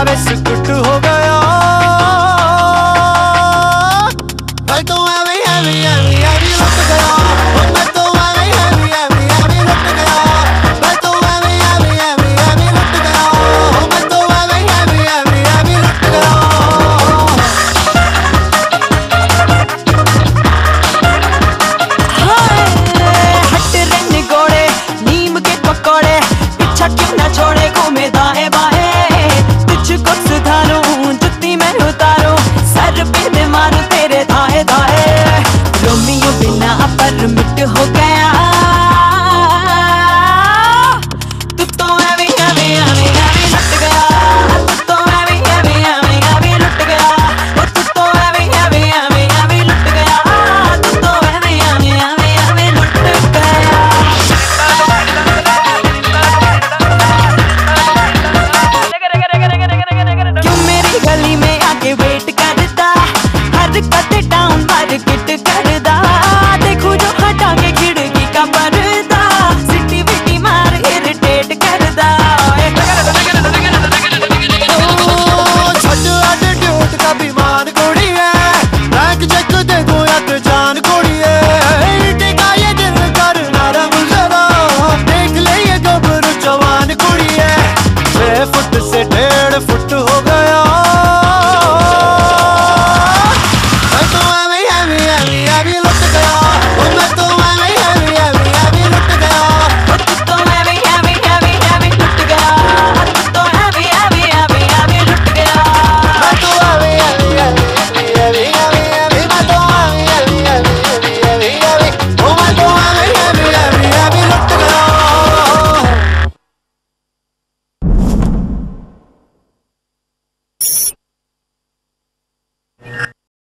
Biscuit हो गया। मैं तो एवी एवी एवी एवी लुट गया। मैं तो एवी एवी एवी एवी लुट गया। मैं तो एवी एवी एवी एवी लुट गया। मैं तो एवी एवी एवी एवी लुट गया। हट रन गोड़े नीम के पकौड़े, पीछा क्यों ना छोड़े, घूमे दाएं बाएं। तुझको सुधारूं जुत्ती मैं उतारूं, सर पे मैं मारूं तेरे धाए धाए। रोमियो बिना पर